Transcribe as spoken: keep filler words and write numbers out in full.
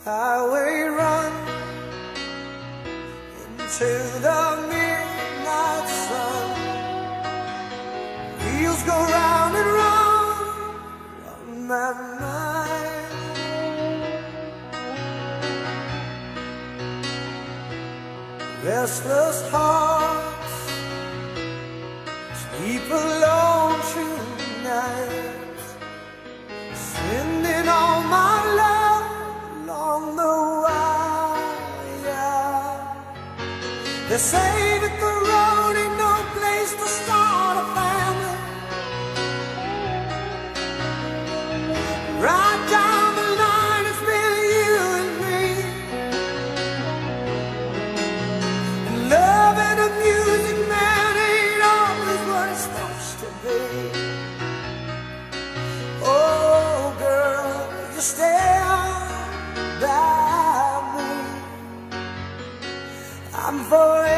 highway run into the midnight sun. Wheels go round and round on my mind. Restless hearts sleep alone tonight, sending all my love along the wire. They say that the road ain't no place to start a family. Right down the line, it's been you and me, and love and the music, man, ain't always what it's supposed to be. Oh, girl, you stand by me. I'm forever